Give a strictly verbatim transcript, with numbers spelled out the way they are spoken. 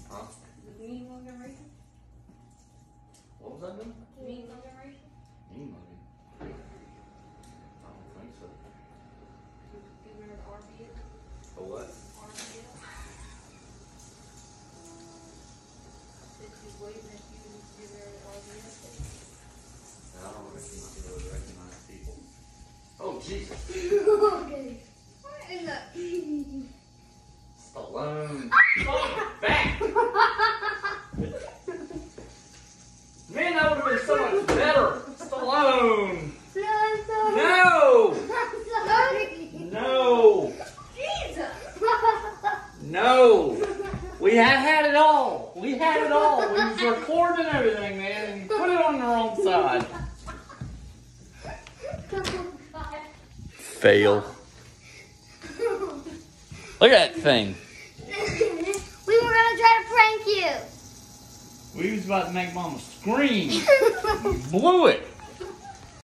Huh? The mean mugging race? What was that doing? Mean mugging race? Mean mugging? I don't think so. You remember the R B S? The what? R B S? That she's waving at you and you remember the R B S? I don't recognize those recognize people. Oh, Jesus. Okay. What in the... Stallone. Stop back! Man, that would have been so much better. Stallone. No, No! No! Jesus! No! We had had it all. We had it all. We was recording everything, man, and you put it on the wrong side. Fail. Look at that thing. We were gonna try to prank you. We was about to make Mama scream. You blew it.